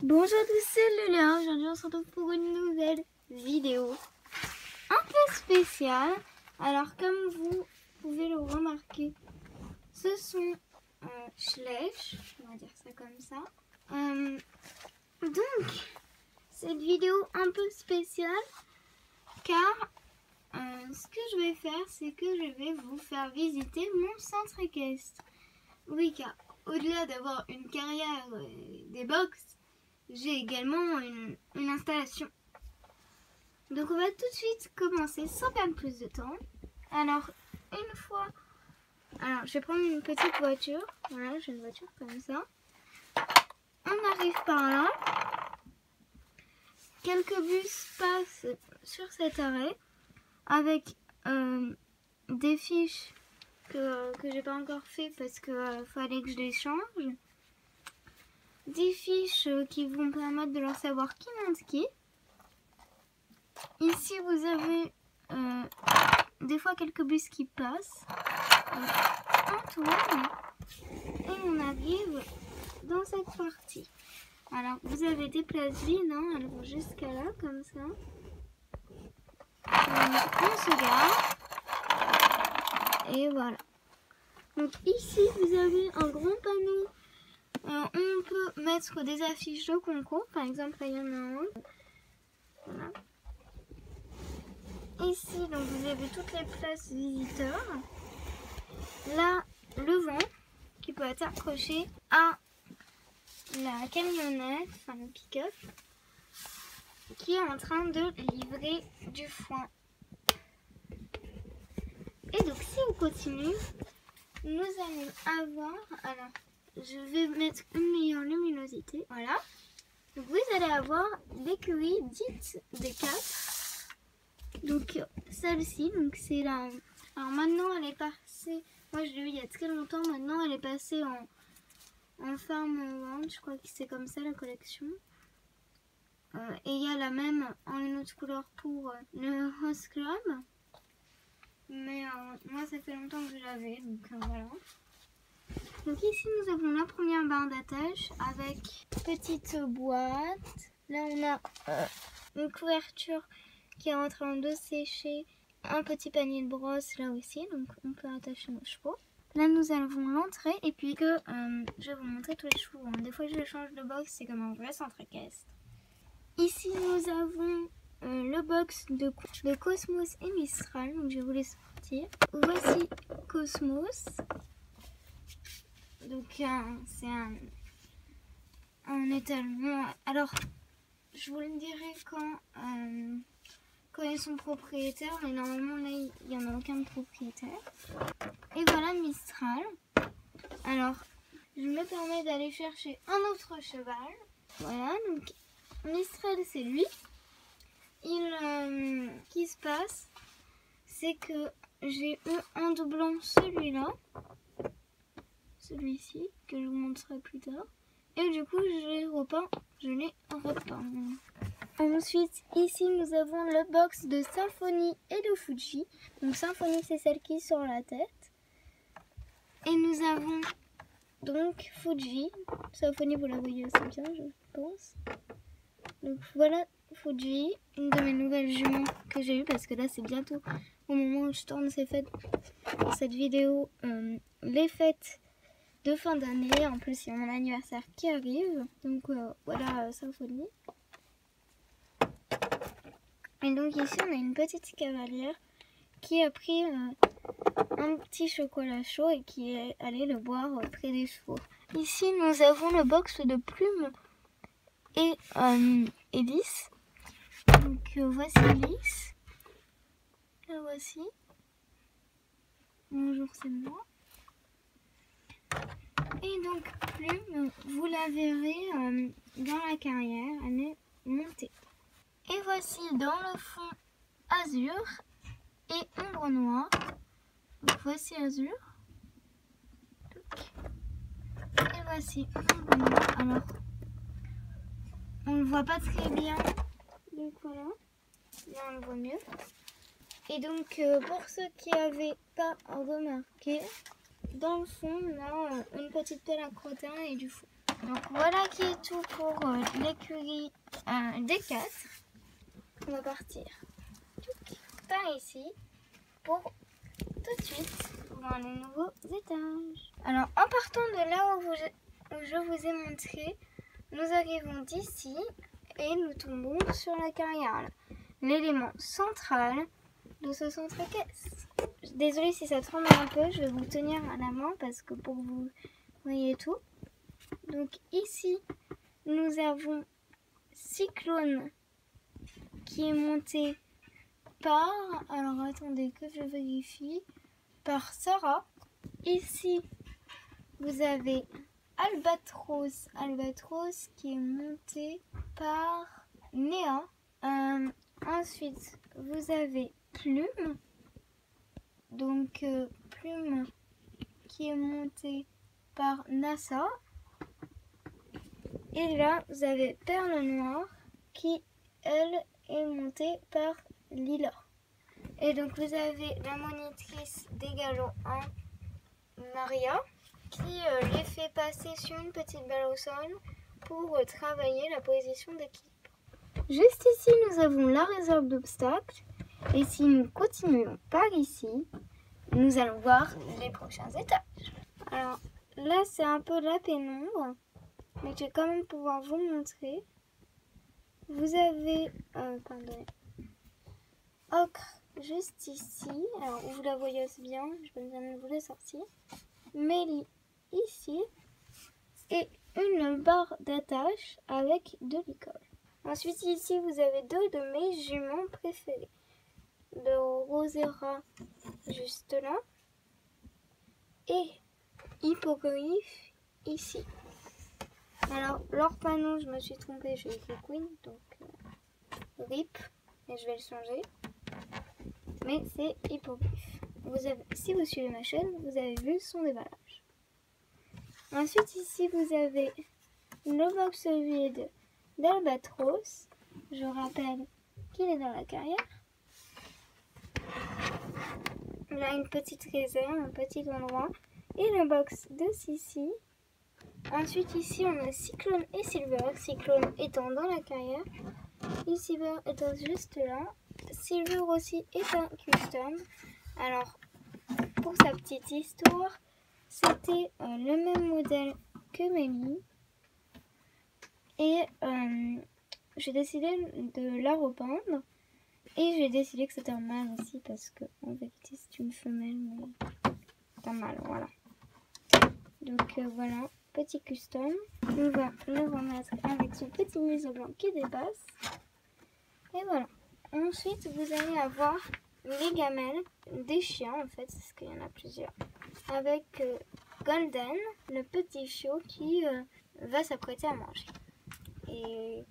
Bonjour à tous, c'est Léa. Aujourd'hui on se retrouve pour une nouvelle vidéo un peu spéciale. Alors comme vous pouvez le remarquer, ce sont Schleich, on va dire ça comme ça. Donc cette vidéo un peu spéciale car ce que je vais faire, c'est que je vais vous faire visiter mon centre équestre. Oui, car au-delà d'avoir une carrière des box, j'ai également une installation. Donc on va tout de suite commencer sans perdre plus de temps. Alors une fois, je vais prendre une petite voiture. Voilà, j'ai une voiture comme ça. On arrive par là. Quelques bus passent sur cet arrêt avec des fiches que j'ai pas encore fait parce que fallait que je les change. Des fiches qui vont permettre de leur savoir qui monte qui. Ici vous avez des fois quelques bus qui passent. On tourne et on arrive dans cette partie. Alors vous avez des places vides, hein, elles vont jusqu'à là comme ça. On se gare. Et voilà. Donc ici vous avez un grand panneau. On peut mettre des affiches de concours. Par exemple, là, il y en a un. Voilà. Ici, donc vous avez toutes les places visiteurs. Là, le vent qui peut être accroché à la camionnette, enfin le pick-up, qui est en train de livrer du foin. Et donc, si on continue, nous allons avoir, alors, je vais mettre une meilleure luminosité, voilà. Donc, vous allez avoir l'écurie dite des 4. Donc, celle-ci, donc c'est la... Alors, maintenant, elle est passée... Moi, je l'ai vu il y a très longtemps. Maintenant, elle est passée en Farm World. Je crois que c'est comme ça, la collection. Et il y a la même en une autre couleur pour le Host Club. Mais moi, ça fait longtemps que je l'avais. Donc, voilà. Donc ici nous avons la première barre d'attache avec petite boîte. Là on a une couverture qui est en train de sécher. Un petit panier de brosse là aussi, donc on peut attacher nos chevaux. Là nous avons l'entrée et puis que je vais vous montrer tous les chevaux. Des fois je change de box, c'est comme un vrai centre équestre. Ici nous avons le box de Cosmos et Mistral, donc je vais vous les sortir. Voici Cosmos. Donc c'est un étalement. Alors je vous le dirai quand ils sont propriétaires, mais normalement là il n'y en a aucun de propriétaire. Et voilà Mistral. Alors je me permets d'aller chercher un autre cheval. Voilà, donc Mistral c'est lui. Qui se passe, c'est que j'ai eu en doublant celui-là. Celui-ci que je vous montrerai plus tard, et du coup je l'ai repeint. Ensuite ici nous avons le box de Symphonie et de Fuji. Donc Symphonie c'est celle qui est sur la tête et nous avons donc Fuji. Symphonie vous la voyez assez bien je pense. Donc voilà Fuji, une de mes nouvelles juments que j'ai eu parce que là c'est bientôt au moment où je tourne cette vidéo les fêtes de fin d'année. En plus il y a mon anniversaire qui arrive, donc voilà Symphonie. Et donc ici on a une petite cavalière qui a pris un petit chocolat chaud et qui est allée le boire près des chevaux. Ici nous avons le box de Plume et Lys. Donc voici Lys. La voici. Bonjour, c'est moi. Et donc Plume, vous la verrez dans la carrière, elle est montée. Et voici dans le fond Azur et ombre noire. Donc voici Azur. Et voici ombre noire. Alors on le voit pas très bien. Donc voilà. Là on le voit mieux. Et donc pour ceux qui n'avaient pas remarqué, dans le fond, on a une petite pelle à crottin et du fond. Donc voilà qui est tout pour l'écurie des 4. On va partir par ici pour tout de suite dans les nouveaux étages. Alors en partant de là où je vous ai montré, nous arrivons d'ici et nous tombons sur la carrière, l'élément central de ce centre caisse. Désolée si ça tremble un peu, je vais vous tenir à la main parce que pour que vous voyez tout. Donc ici, nous avons Cyclone qui est monté par, alors attendez que je vérifie, par Sarah. Ici, vous avez Albatros qui est monté par Néa. Ensuite, vous avez Plume, donc Plume qui est montée par NASA. Et là, vous avez Perle Noire qui, elle, est montée par Lila. Et donc, vous avez la monitrice des galops 1, Maria, qui les fait passer sur une petite balle au sol pour travailler la position d'équipe. Juste ici, nous avons la réserve d'obstacles. Et si nous continuons par ici, nous allons voir les prochains étages. Alors là, c'est un peu la pénombre, mais je vais quand même pouvoir vous montrer. Vous avez, Ocre juste ici. Alors, vous la voyez bien, je vais bien vous la sortir. Mélie ici. Et une barre d'attache avec de l'école. Ensuite, ici, vous avez deux de mes juments préférés. Le Rosera juste là. Et Hippogriffe ici. Alors, leur panneau, je me suis trompée, j'ai écrit Queen, donc RIP, et je vais le changer. Mais c'est Hippogriffe. Si vous suivez ma chaîne, vous avez vu son déballage. Ensuite, ici, vous avez le box vide d'Albatros. Je rappelle qu'il est dans la carrière. Là, une petite réserve, un petit endroit. Et le box de Sissi. Ensuite, ici, on a Cyclone et Silver. Cyclone étant dans la carrière. Et Silver étant juste là. Silver aussi est un custom. Alors, pour sa petite histoire, c'était le même modèle que Mélie. Et j'ai décidé de la repeindre. Et j'ai décidé que c'était un mâle aussi parce que en vérité c'est une femelle, mais c'est un mâle, voilà. Donc voilà, petit custom. On va le remettre avec son petit museau blanc qui dépasse. Et voilà. Ensuite, vous allez avoir les gamelles des chiens, en fait, parce qu'il y en a plusieurs. Avec Golden, le petit chiot qui va s'apprêter à manger. Et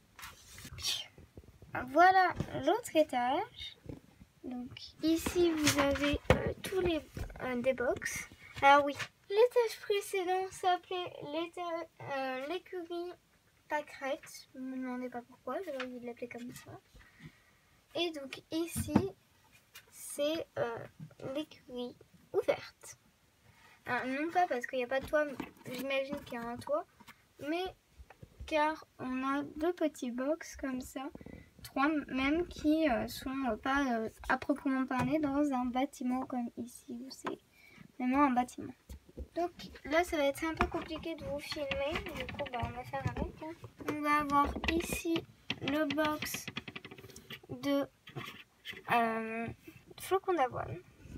voilà l'autre étage. Donc ici vous avez tous les des box. Alors oui, l'étage précédent s'appelait l'écurie pâquerette. Ne me demandez pas pourquoi, j'avais envie de l'appeler comme ça. Et donc ici c'est l'écurie ouverte. Alors, non pas parce qu'il n'y a pas de toit, j'imagine qu'il y a un toit, mais car on a deux petits box comme ça. 3 même qui sont pas à proprement parler dans un bâtiment comme ici où c'est vraiment un bâtiment. Donc là ça va être un peu compliqué de vous filmer, du coup on va faire avec. On va avoir ici le box de flocons d'avoine.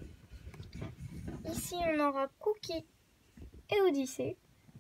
Ici on aura Cookie et Odyssée.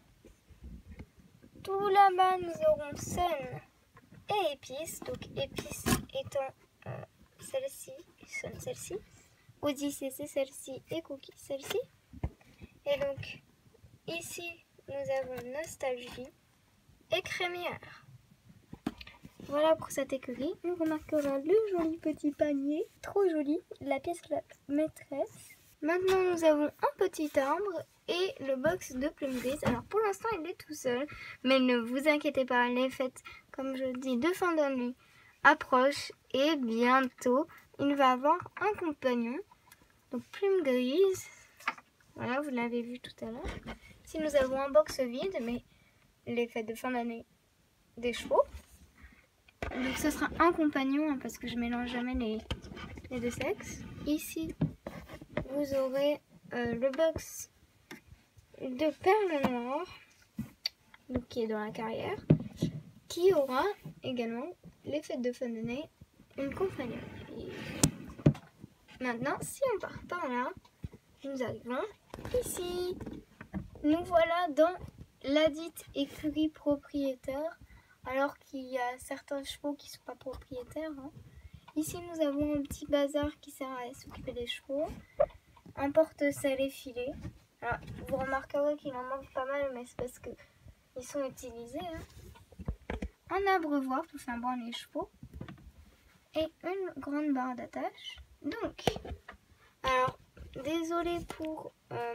Tout là-bas nous aurons Sun et Épice, donc Épice étant celle-ci, celle-ci, Odyssée c'est celle-ci et Cookie celle-ci. Et donc ici nous avons Nostalgie et Crémière. Voilà pour cette écurie. On remarquera le joli petit panier, trop joli, la pièce maîtresse. Maintenant nous avons un petit arbre et le box de Plume Grise. Alors pour l'instant il est tout seul, mais ne vous inquiétez pas, les fêtes, comme je dis, de fin d'année approchent et bientôt il va avoir un compagnon. Donc Plume Grise, voilà, vous l'avez vu tout à l'heure. Ici nous avons un box vide, mais les fêtes de fin d'année des chevaux. Donc ce sera un compagnon hein, parce que je mélange jamais les deux sexes. Ici, vous aurez le box de perles noires, donc qui est dans la carrière, qui aura également les fêtes de fin d'année, une compagnon. Et maintenant, si on part par là, nous arrivons ici. Nous voilà dans la dite écurie propriétaire, alors qu'il y a certains chevaux qui ne sont pas propriétaires. Hein. Ici, nous avons un petit bazar qui sert à s'occuper des chevaux, un porte-selle filet. Alors, vous remarquerez qu'il en manque pas mal, mais c'est parce qu'ils sont utilisés. Hein. Un abreuvoir pour faire boire les chevaux et une grande barre d'attache. Donc, alors, désolée pour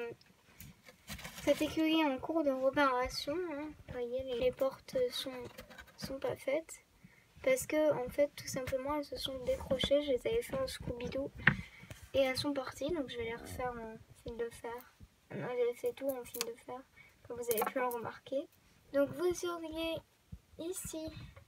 cette écurie en cours de réparation. Hein. Vous voyez, les portes sont pas faites parce que, en fait, tout simplement, elles se sont décrochées. Je les avais fait en Scooby-Doo et elles sont parties. Donc, je vais les refaire en fil de fer. Non, j'avais fait tout en fil de fer, comme vous avez pu le remarquer. Donc, vous auriez ici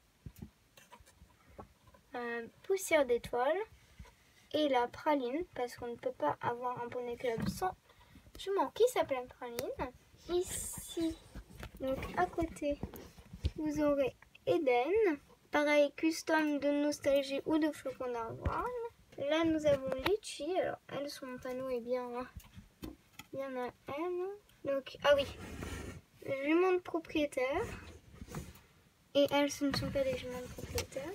poussière d'étoile et la praline, parce qu'on ne peut pas avoir un poney club sans jument qui s'appelle praline. Ici, donc à côté, vous aurez Eden, pareil, custom de nostalgie ou de flocons d'avoine. Là, nous avons Litchi, alors elles sont à nous et bien à elles. Donc, ah oui, juments de propriétaire. Et elles, ce ne sont pas des juments de propriétaire.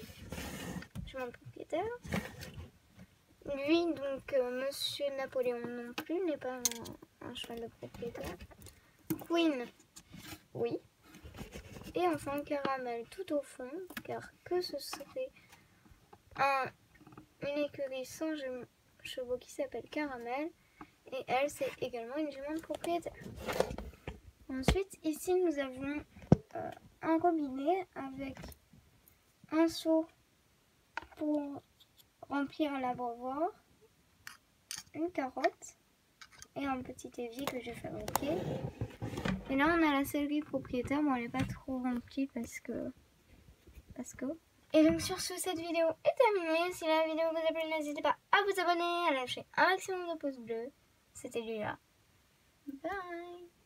Lui, donc, Monsieur Napoléon non plus, n'est pas un cheval de propriétaire. Queen, oui. Et enfin, Caramel tout au fond, car que ce serait une écurie sans chevaux qui s'appelle Caramel. Et elle, c'est également une jument de propriétaire. Ensuite, ici, nous avons un robinet avec un seau pour remplir l'abreuvoir, une carotte et un petit évier que j'ai fabriqué. Et là, on a la sellerie propriétaire. Bon, elle n'est pas trop remplie parce que... Et donc, sur ce, cette vidéo est terminée. Si la vidéo vous a plu, n'hésitez pas à vous abonner, à lâcher un maximum de pouces bleus. C'était Lila. Bye!